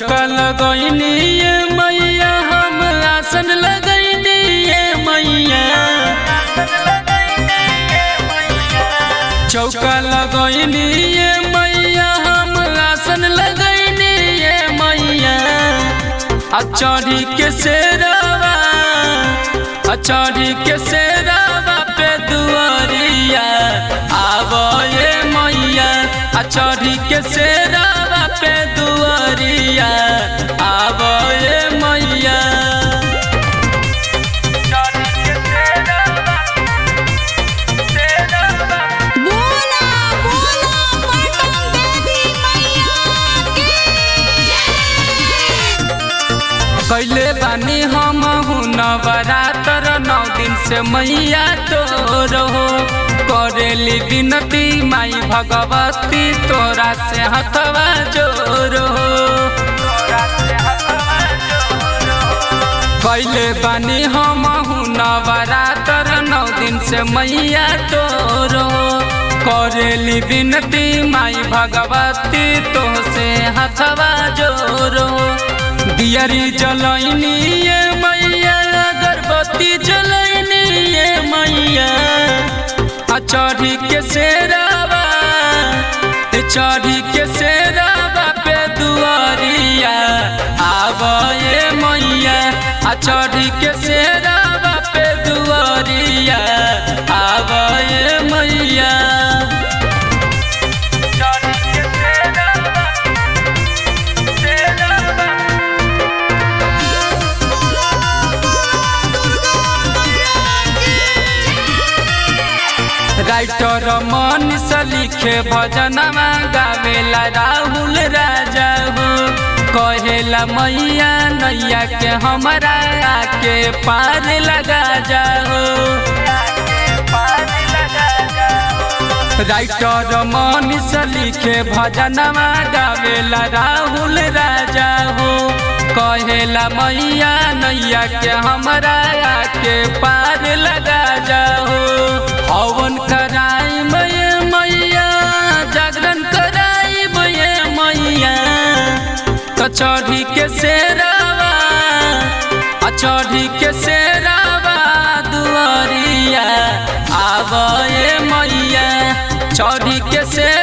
चौका लगैनी ये मैया हम आसन लगैनी ये मैया। चौका लगैनी ये मैया हम आसन लगैनी ये मैया। चढ़ी के सेरावा चढ़ी के सेरावा पे दुआरिया आवो ये मैया। चढ़ी के सेरावा पे दुआरिया आवो ये मैया। कैले बानी हम नवरात्र 9 दिन से मैया तोरो करेली विनती माई भगवती तोरा से हथवा जोरो। कैले बानी हम नवरात्र 9 दिन से मैया तोरो करेली विनती माई भगवती तो से हथवा जोरो। दियरी जलैनी ये मैया अगरबत्ती जलैनी ये मैया। चढ़ी के सेरावा चढ़ी के सेरावा पे दुआरिया आवो ये मैया। चढ़ी के सेरावा पे दुआरिया आवो ये मैया। राइटर मनीष लिखे भजनमा गावेला राहुल राजा हो। कहेला मैया नैया के हमरा आके पार लगा जाओ। राइटर मनीष लिखे भजनमा गावेला राहुल राजा हो। कहेला मैया नैया के हमरा आके पार लगा जाओ। हवन कराई मैया जागरण कराई मैया। चढ़ी के सेरावा चढ़ी के सेरावा दुआरिया आवो ये मैया। चढ़ी के